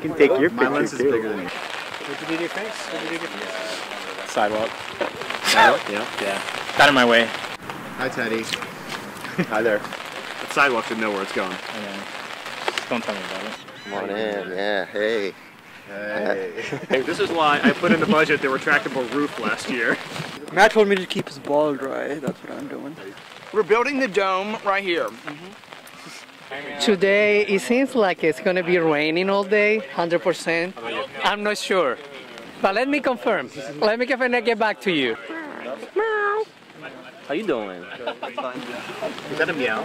can take your My picture lens is too. bigger than you. What'd you do to your face? What'd you do to your face? Sidewalk. Yeah. Yeah. Got in my way. Hi, Teddy. Hi there. The sidewalk should know where it's going. Just don't tell me about it. Come on in. Yeah. Hey. Hey. This is why I put in the budget the retractable roof last year. Matt told me to keep his ball dry. That's what I'm doing. We're building the dome right here. Today, it seems like it's going to be raining all day, 100%. I'm not sure. But let me confirm. Let me confirm and get back to you. How you doing? Is that a meow?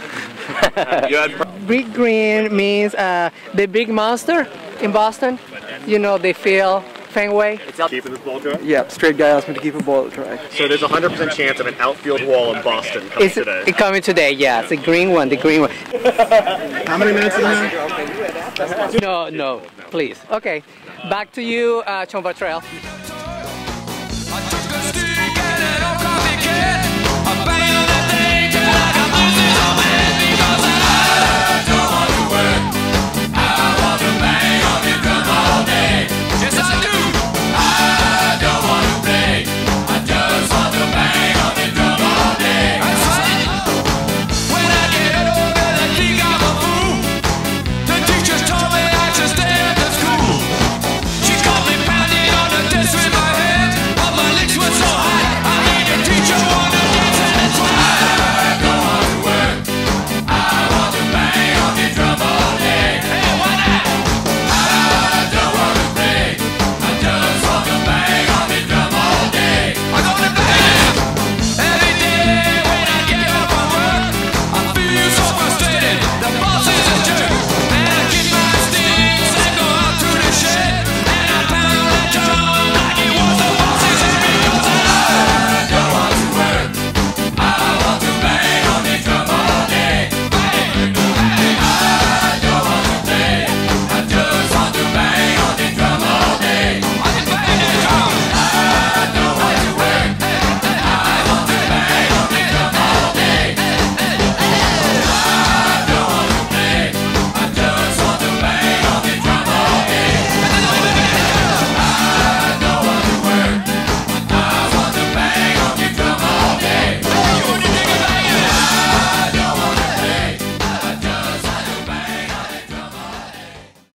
Big green means the big monster in Boston. You know, they feel Fenway. Keeping this ball dry? Yeah, straight guy asked me to keep a ball dry. So there's a 100% chance of an outfield wall in Boston coming today. It's coming today, yeah. It's the green one, the green one. How many minutes do we have? No, please. Okay, back to you, Chomba Trail.